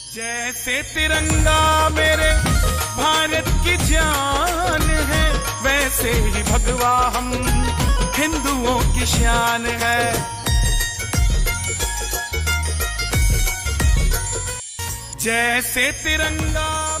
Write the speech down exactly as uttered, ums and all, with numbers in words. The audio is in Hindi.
जैसे तिरंगा मेरे भारत की जान है, वैसे ही भगवा हम हिंदुओं की शान है। जैसे तिरंगा